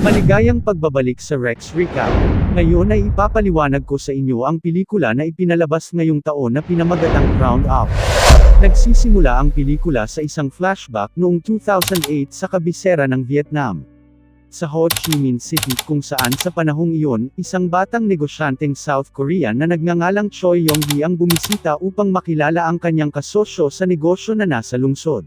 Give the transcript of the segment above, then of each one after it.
Maligayang pagbabalik sa Rex Recap. Ngayon ay ipapaliwanag ko sa inyo ang pelikula na ipinalabas ngayong taon na pinamagatang Round Up. Nagsisimula ang pelikula sa isang flashback noong 2008 sa kabisera ng Vietnam. Sa Ho Chi Minh City kung saan sa panahong iyon, isang batang negosyanteng South Korean na nagngangalang Choi Yong-gi ang bumisita upang makilala ang kanyang kasosyo sa negosyo na nasa lungsod.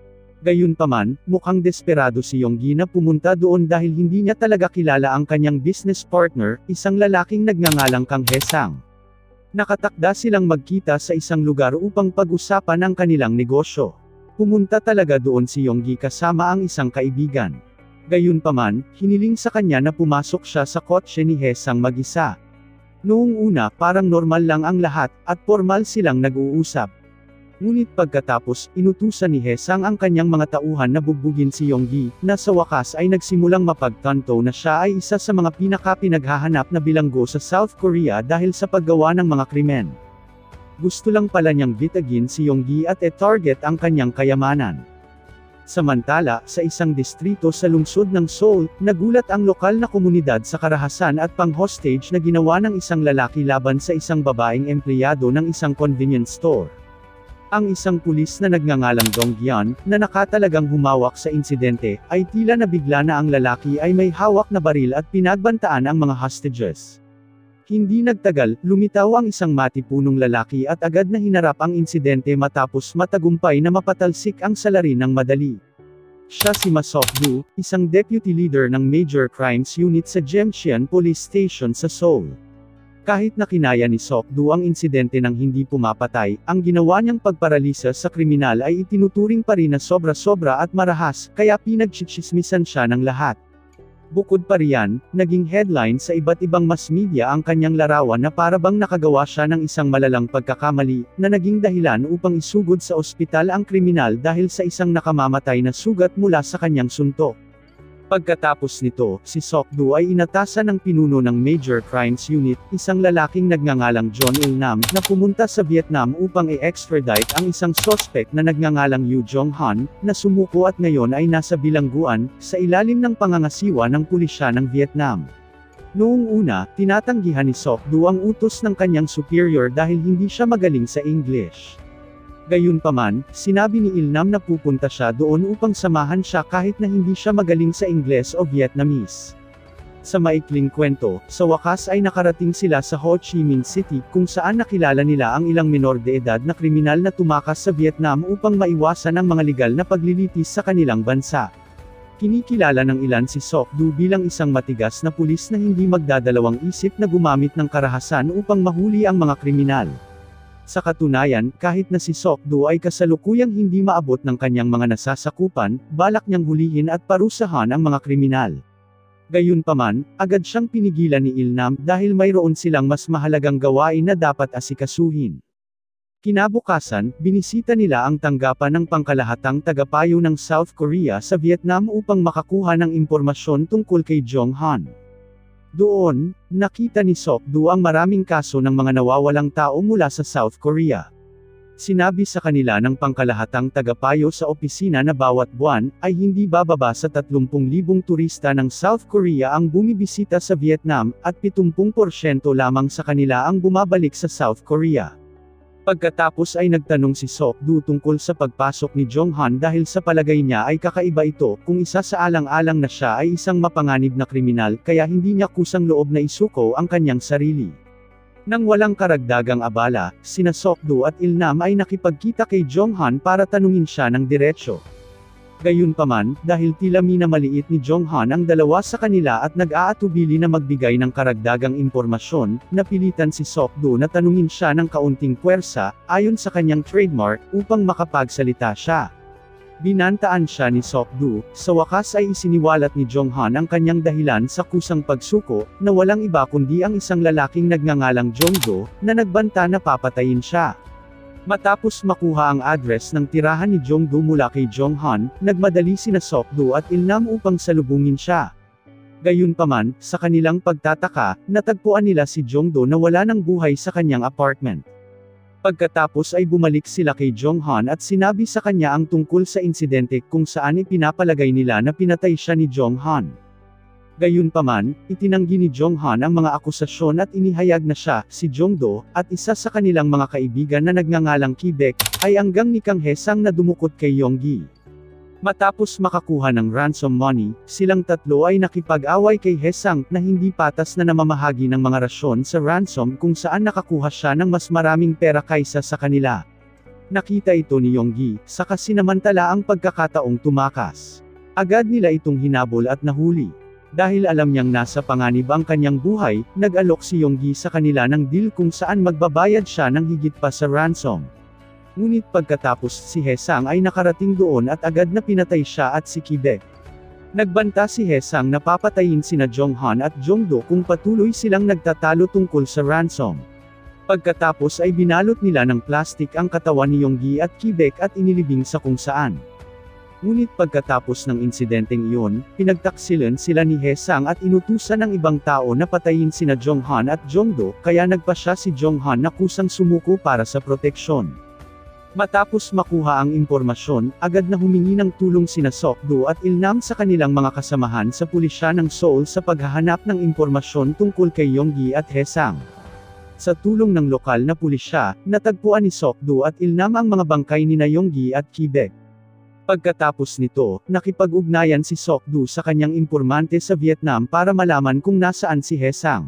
Gayunpaman, mukhang desperado si Yong-gi na pumunta doon dahil hindi niya talaga kilala ang kanyang business partner, isang lalaking nagngangalang Kang Hae-sang. Nakatakda silang magkita sa isang lugar upang pag-usapan ang kanilang negosyo. Pumunta talaga doon si Yong-gi kasama ang isang kaibigan. Gayunpaman, hiniling sa kanya na pumasok siya sa kotse ni Hae-sang mag-isa. Noong una parang normal lang ang lahat, at formal silang nag-uusap. Ngunit pagkatapos, inutusan ni Hae-sang ang kanyang mga tauhan na bugbugin si Yong-gi, na sa wakas ay nagsimulang mapagtanto na siya ay isa sa mga pinakapinaghahanap na bilanggo sa South Korea dahil sa paggawa ng mga krimen. Gusto lang pala niyang bitagin si Yong-gi at e-target ang kanyang kayamanan. Samantala, sa isang distrito sa lungsod ng Seoul, nagulat ang lokal na komunidad sa karahasan at pang-hostage na ginawa ng isang lalaki laban sa isang babaeng empleyado ng isang convenience store. Ang isang pulis na nagngangalang Dong Gyan, na nakatalagang humawak sa insidente, ay tila nabigla na ang lalaki ay may hawak na baril at pinagbantaan ang mga hostages. Hindi nagtagal, lumitaw ang isang matipunong lalaki at agad na hinarap ang insidente matapos matagumpay na mapatalsik ang salarin ng madali. Siya si Ma Sok-do, isang deputy leader ng Major Crimes Unit sa Jemcheon Police Station sa Seoul. Kahit na kinaya ni Sok-do ang insidente ng hindi pumapatay, ang ginawa niyang pagparalisa sa kriminal ay itinuturing pa rin na sobra-sobra at marahas, kaya pinagchichismisan siya ng lahat. Bukod pa riyan, naging headline sa iba't ibang mass media ang kanyang larawan na parabang nakagawa siya ng isang malalang pagkakamali, na naging dahilan upang isugod sa ospital ang kriminal dahil sa isang nakamamatay na sugat mula sa kanyang suntok. Pagkatapos nito, si Sok-do ay inatasan ng pinuno ng Major Crimes Unit, isang lalaking nagngangalang John Il-nam, na pumunta sa Vietnam upang i-extradite ang isang suspect na nagngangalang Yu Jong-han, na sumuko at ngayon ay nasa bilangguan, sa ilalim ng pangangasiwa ng pulisya ng Vietnam. Noong una, tinatanggihan ni Sok-do ang utos ng kanyang superior dahil hindi siya magaling sa English. Gayunpaman, sinabi ni Il-nam na pupunta siya doon upang samahan siya kahit na hindi siya magaling sa Ingles o Vietnamese. Sa maikling kwento, sa wakas ay nakarating sila sa Ho Chi Minh City kung saan nakilala nila ang ilang menor de edad na kriminal na tumakas sa Vietnam upang maiwasan ang mga legal na paglilitis sa kanilang bansa. Kinikilala ng ilan si Sok-do bilang isang matigas na pulis na hindi magdadalawang isip na gumamit ng karahasan upang mahuli ang mga kriminal. Sa katunayan, kahit na si Sok-do ay kasalukuyang hindi maabot ng kanyang mga nasasakupan, balak niyang hulihin at parusahan ang mga kriminal. Gayunpaman, agad siyang pinigilan ni Il-nam dahil mayroon silang mas mahalagang gawain na dapat asikasuhin. Kinabukasan, binisita nila ang tanggapan ng pangkalahatang tagapayo ng South Korea sa Vietnam upang makakuha ng impormasyon tungkol kay Jong-han. Doon, nakita ni Sok-do ang maraming kaso ng mga nawawalang tao mula sa South Korea. Sinabi sa kanila ng pangkalahatang tagapayo sa opisina na bawat buwan, ay hindi bababa sa 30,000 turista ng South Korea ang bumibisita sa Vietnam, at 70% lamang sa kanila ang bumabalik sa South Korea. Pagkatapos ay nagtanong si Sok-do tungkol sa pagpasok ni Jong-han dahil sa palagay niya ay kakaiba ito, kung isa sa alang-alang na siya ay isang mapanganib na kriminal kaya hindi niya kusang loob na isuko ang kanyang sarili. Nang walang karagdagang abala, sina Sok-do at Il-nam ay nakipagkita kay Jong-han para tanungin siya ng diretsyo. Gayunpaman, dahil tila minamaliit ni Jong-han ang dalawa sa kanila at nag-aatubili na magbigay ng karagdagang impormasyon, napilitan si Sok-do na tanungin siya ng kaunting puwersa, ayon sa kanyang trademark, upang makapagsalita siya. Binantaan siya ni Sok-do, sa wakas ay isiniwalat ni Jong-han ang kanyang dahilan sa kusang pagsuko, na walang iba kundi ang isang lalaking nagngangalang Jong-do, na nagbanta na papatayin siya. Matapos makuha ang address ng tirahan ni Jong-do mula kay Jong-han, nagmadali sina Sok-do at Il-nam upang salubungin siya. Gayunpaman, sa kanilang pagtataka, natagpuan nila si Jong-do na wala ng buhay sa kanyang apartment. Pagkatapos ay bumalik sila kay Jong-han at sinabi sa kanya ang tungkol sa insidente kung saan ipinapalagay nila na pinatay siya ni Jong-han. Gayunpaman, itinanggi ni Jonghan ang mga akusasyon at inihayag na siya, si Jongdo, at isa sa kanilang mga kaibigan na nagngangalang Kibek, ay anggang ni Kang Haesang na dumukot kay Yonggi. Matapos makakuha ng ransom money, silang tatlo ay nakipag-away kay Haesang na hindi patas na namamahagi ng mga rasyon sa ransom kung saan nakakuha siya ng mas maraming pera kaysa sa kanila. Nakita ito ni Yonggi, saka sinamantala ang pagkakataong tumakas. Agad nila itong hinabol at nahuli. Dahil alam niyang nasa panganib ang kanyang buhay, nag-alok si Yonggi sa kanila ng deal kung saan magbabayad siya ng higit pa sa ransom. Ngunit pagkatapos si Haesang ay nakarating doon at agad na pinatay siya at si Kibek. Nagbanta si Haesang na papatayin sina Jonghan at Jongdo kung patuloy silang nagtatalo tungkol sa ransom. Pagkatapos ay binalot nila ng plastik ang katawan ni Yonggi at Kibek at inilibing sa kung saan. Ngunit pagkatapos ng insidenteng iyon, pinagtaksilan sila ni Haesang at inutusan ng ibang tao na patayin sina Jonghan at Jongdo, kaya nagpa siya si Jonghan na kusang sumuko para sa proteksyon. Matapos makuha ang impormasyon, agad na humingi ng tulong sina Seok-do at Il-nam sa kanilang mga kasamahan sa pulisya ng Seoul sa paghahanap ng impormasyon tungkol kay Yonggi at Haesang. Sa tulong ng lokal na pulisya, natagpuan ni Seok-do at Il-nam ang mga bangkay nina Yonggi at Kibek. Pagkatapos nito, nakipag-ugnayan si Seok-do sa kanyang impormante sa Vietnam para malaman kung nasaan si Haesang.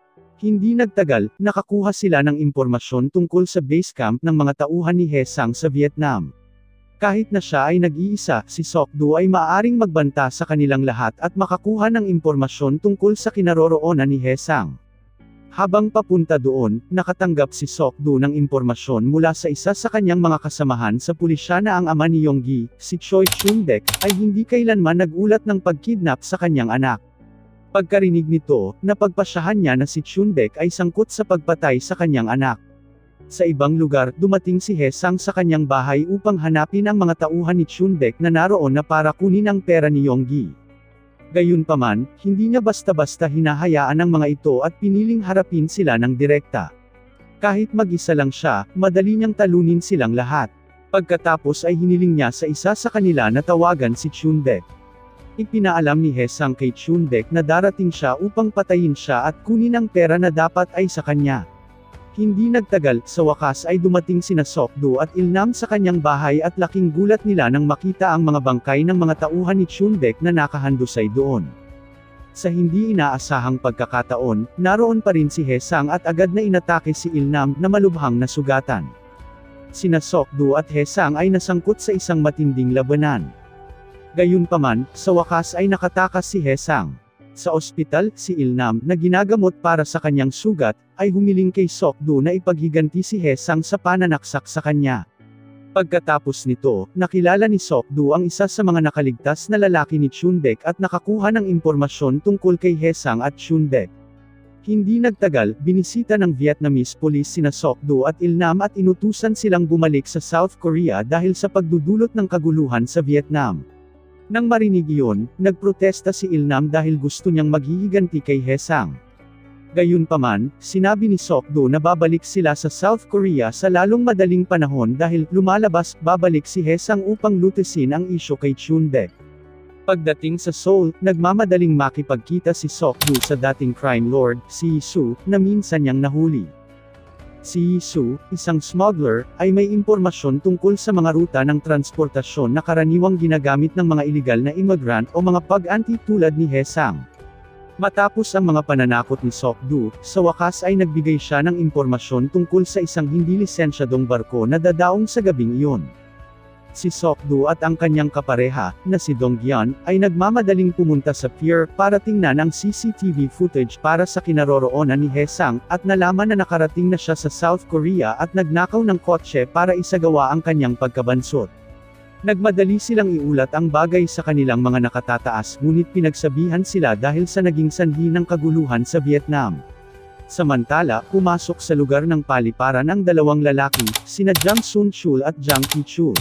Hindi nagtagal, nakakuha sila ng impormasyon tungkol sa base camp ng mga tauhan ni Haesang sa Vietnam. Kahit na siya ay nag-iisa, si Seok-do ay maaaring magbanta sa kanilang lahat at makakuha ng impormasyon tungkol sa kinaroroonan ni Haesang. Habang papunta doon, nakatanggap si Seok-do ng impormasyon mula sa isa sa kanyang mga kasamahan sa pulisya na ang ama ni Yonggi, si Choi Chun-dek, ay hindi kailanman nagulat ng pagkidnap sa kanyang anak. Pagkarinig nito, napagpasyahan niya na si Chun-dek ay sangkot sa pagpatay sa kanyang anak. Sa ibang lugar, dumating si Haesang sa kanyang bahay upang hanapin ang mga tauhan ni Chun-dek na naroon na para kunin ang pera ni Yonggi. Gayunpaman, hindi niya basta-basta hinahayaan ang mga ito at piniling harapin sila ng direkta. Kahit mag-isa lang siya, madali niyang talunin silang lahat. Pagkatapos ay hiniling niya sa isa sa kanila na tawagan si Chun-dek. Ipinaalam ni Haesang kay Chun-dek na darating siya upang patayin siya at kunin ang pera na dapat ay sa kanya. Hindi nagtagal, sa wakas ay dumating sina Seok-do at Il-nam sa kanyang bahay at laking gulat nila nang makita ang mga bangkay ng mga tauhan ni Chun-dek na nakahandusay doon. Sa hindi inaasahang pagkakataon, naroon pa rin si Haesang at agad na inatake si Il-nam na malubhang nasugatan. Sina Seok-do at Haesang ay nasangkot sa isang matinding labanan. Gayunpaman, sa wakas ay nakatakas si Haesang. Sa ospital, si Il-nam, na ginagamot para sa kanyang sugat, ay humiling kay Seok-do na ipaghiganti si Haesang sa pananaksak sa kanya. Pagkatapos nito, nakilala ni Seok-do ang isa sa mga nakaligtas na lalaki ni Chun-dek at nakakuha ng impormasyon tungkol kay Haesang at Chun-dek. Hindi nagtagal, binisita ng Vietnamese police sina Seok-do at Il-nam at inutusan silang bumalik sa South Korea dahil sa pagdudulot ng kaguluhan sa Vietnam. Nang marinig iyon, nagprotesta si Il-nam dahil gusto niyang maghihiganti kay Haesang. Gayunpaman, sinabi ni Seok-do na babalik sila sa South Korea sa lalong madaling panahon dahil lumalabas, babalik si Haesang upang lutesin ang isyu kay Chun-dek. Pagdating sa Seoul, nagmamadaling makipagkita si Seok-do sa dating crime lord, si Yi-soo, na minsan niyang nahuli. Si Yi-soo, isang smuggler, ay may impormasyon tungkol sa mga ruta ng transportasyon na karaniwang ginagamit ng mga iligal na immigrant o mga pag-anti tulad ni Haesang. Matapos ang mga pananakot ni Seok-do, sa wakas ay nagbigay siya ng impormasyon tungkol sa isang hindi lisensyadong barko na dadaong sa gabing iyon. Si Seok-do at ang kanyang kapareha, na si Dong-gyeon, ay nagmamadaling pumunta sa pier para tingnan ang CCTV footage para sa kinaroroonan ni Haesang, at nalaman na nakarating na siya sa South Korea at nagnakaw ng kotse para isagawa ang kanyang pagkabansot. Nagmadali silang iulat ang bagay sa kanilang mga nakatataas ngunit pinagsabihan sila dahil sa naging sanhi ng kaguluhan sa Vietnam. Samantala, pumasok sa lugar ng paliparan ang dalawang lalaki, sina Jang Sun-chul at Jang Ki-chul.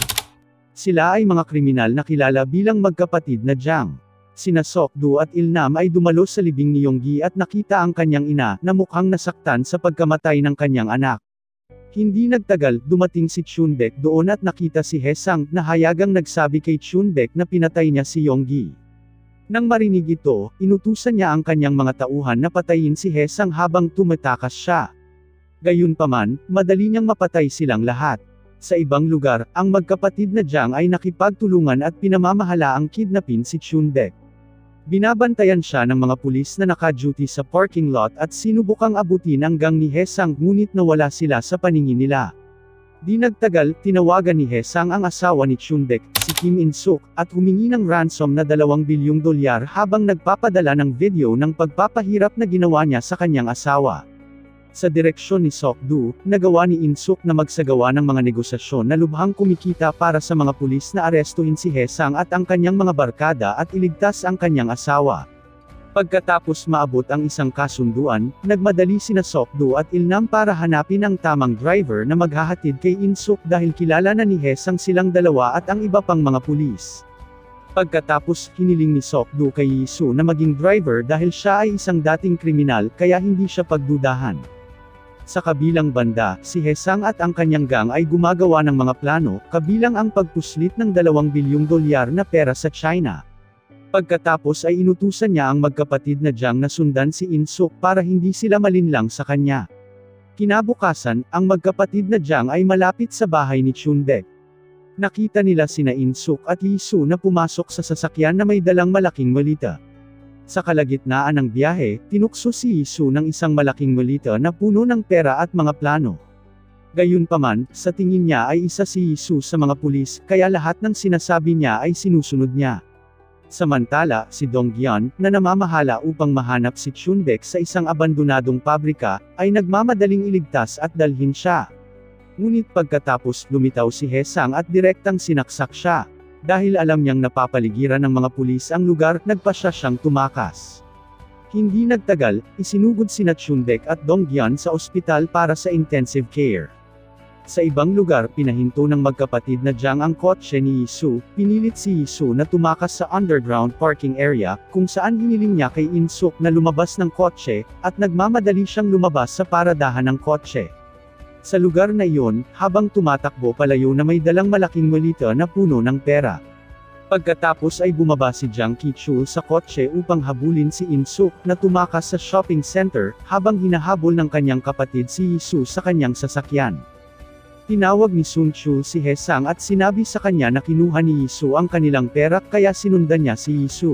Sila ay mga kriminal na kilala bilang magkapatid na Jang. Sina Seok-do at Il-nam ay dumalo sa libing ni Yonggi at nakita ang kanyang ina na mukhang nasaktan sa pagkamatay ng kanyang anak. Hindi nagtagal, dumating si Chun-dek doon at nakita si Haesang na hayagang nagsabi kay Chun-dek na pinatay niya si Yonggi. Nang marinig ito, inutusan niya ang kanyang mga tauhan na patayin si Hesang habang tumatakas siya. Gayunpaman, madali niyang mapatay silang lahat. Sa ibang lugar, ang magkapatid na Jiang ay nakipagtulungan at pinamamahala ang kidnapin si Chunbek. Binabantayan siya ng mga pulis na naka-duty sa parking lot at sinubukang abutin ang gang ni Hesang ngunit nawala sila sa paningin nila. Di nagtagal, tinawagan ni Hesang ang asawa ni Chunbek, si Kim In-suk, at humingi ng ransom na $2 bilyong habang nagpapadala ng video ng pagpapahirap na ginawa niya sa kanyang asawa. Sa direksyon ni Sok-du, nagawa ni In-suk na magsagawa ng mga negosasyon na lubhang kumikita para sa mga pulis na arestuhin si Hesang at ang kanyang mga barkada at iligtas ang kanyang asawa. Pagkatapos maabot ang isang kasunduan, nagmadali sina Sok-du at Il-nam para hanapin ang tamang driver na maghahatid kay In-suk dahil kilala na ni Hesang silang dalawa at ang iba pang mga pulis. Pagkatapos, hiniling ni Sok-du kay Yi-su na maging driver dahil siya ay isang dating kriminal kaya hindi siya pagdudahan. Sa kabilang banda, si Hesang at ang kanyang gang ay gumagawa ng mga plano, kabilang ang pagpuslit ng $2 bilyong na pera sa China. Pagkatapos ay inutusan niya ang magkapatid na Jiang na sundan si In-suk para hindi sila malinlang sa kanya. Kinabukasan, ang magkapatid na Jiang ay malapit sa bahay ni Chunbek. Nakita nila sina In-suk at Yi-su na pumasok sa sasakyan na may dalang malaking malita. Sa kalagitnaan ng biyahe, tinukso si Yi-su ng isang malaking malita na puno ng pera at mga plano. Gayunpaman, sa tingin niya ay isa si Yi-su sa mga pulis, kaya lahat ng sinasabi niya ay sinusunod niya. Samantala, si Dong-gyeon, na namamahala upang mahanap si Chunbek sa isang abandonadong pabrika, ay nagmamadaling iligtas at dalhin siya. Ngunit pagkatapos, lumitaw si Hesang at direktang sinaksak siya. Dahil alam niyang napapaligiran ng mga pulis ang lugar, nagpasya siyang tumakas. Hindi nagtagal, isinugod sina Chunbek at Dong-gyeon sa ospital para sa intensive care. Sa ibang lugar, pinahinto ng magkapatid na Jiang ang kotse ni Yi-su, pinilit si Yi-su na tumakas sa underground parking area, kung saan hiniling niya kay In-suk na lumabas ng kotse, at nagmamadali siyang lumabas sa paradahan ng kotse. Sa lugar na iyon, habang tumatakbo palayo na may dalang malaking malita na puno ng pera. Pagkatapos ay bumaba si Jiang Ki-chul sa kotse upang habulin si In-suk na tumakas sa shopping center, habang hinahabol ng kanyang kapatid si Yi-su sa kanyang sasakyan. Tinawag ni Sun Chul si Hesang at sinabi sa kanya na kinuha ni Yi-su ang kanilang pera kaya sinundan niya si Yi-su.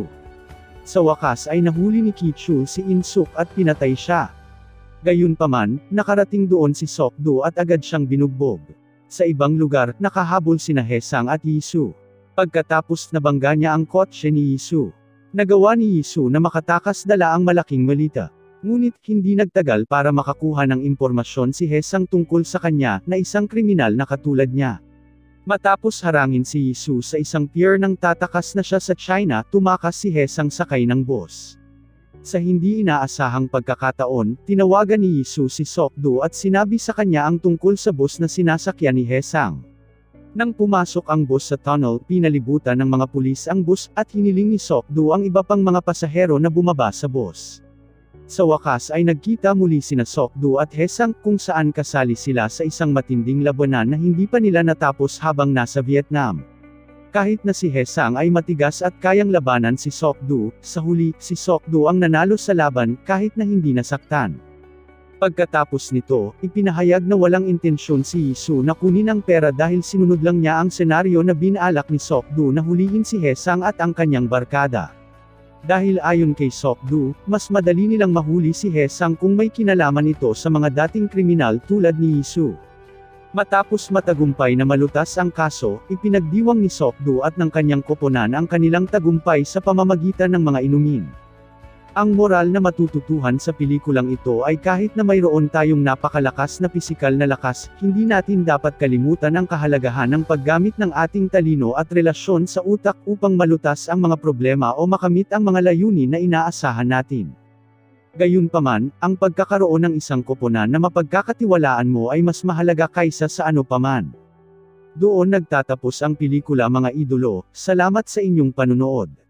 Sa wakas ay nahuli ni Ki-chul si In-suk at pinatay siya. Gayunpaman, nakarating doon si Sok-du at agad siyang binugbog. Sa ibang lugar, nakahabol sina Hesang at Yi-su. Pagkatapos nabangga niya ang kotse ni Yi-su. Nagawa ni Yi-su na makatakas dala ang malaking malita. Ngunit, hindi nagtagal para makakuha ng impormasyon si Hesang tungkol sa kanya, na isang kriminal na katulad niya. Matapos harangin si Yi-su sa isang pier nang tatakas na siya sa China, tumakas si Hesang sakay ng bus. Sa hindi inaasahang pagkakataon, tinawagan ni Yi-su si Sok-du at sinabi sa kanya ang tungkol sa bus na sinasakyan ni Hesang. Nang pumasok ang bus sa tunnel, pinalibutan ng mga pulis ang bus, at hiniling ni Sok-du ang iba pang mga pasahero na bumaba sa bus. Sa wakas ay nagkita muli sina Sok-du at Hesang, kung saan kasali sila sa isang matinding labanan na hindi pa nila natapos habang nasa Vietnam. Kahit na si Hesang ay matigas at kayang labanan si Sok-du, sa huli, si Sok-du ang nanalo sa laban, kahit na hindi nasaktan. Pagkatapos nito, ipinahayag na walang intensyon si Yi-su na kunin ang pera dahil sinunod lang niya ang senaryo na binalak ni Sok-du na hulihin si Hesang at ang kanyang barkada. Dahil ayon kay Sok-du, mas madali nilang mahuli si Hesang kung may kinalaman ito sa mga dating kriminal tulad ni Yi-su. Matapos matagumpay na malutas ang kaso, ipinagdiwang ni Sok-du at ng kanyang koponan ang kanilang tagumpay sa pamamagitan ng mga inumin. Ang moral na matututuhan sa pelikulang ito ay kahit na mayroon tayong napakalakas na pisikal na lakas, hindi natin dapat kalimutan ang kahalagahan ng paggamit ng ating talino at relasyon sa utak upang malutas ang mga problema o makamit ang mga layunin na inaasahan natin. Gayunpaman, ang pagkakaroon ng isang koponan na mapagkakatiwalaan mo ay mas mahalaga kaysa sa ano paman. Doon nagtatapos ang pelikula mga idolo, salamat sa inyong panunood.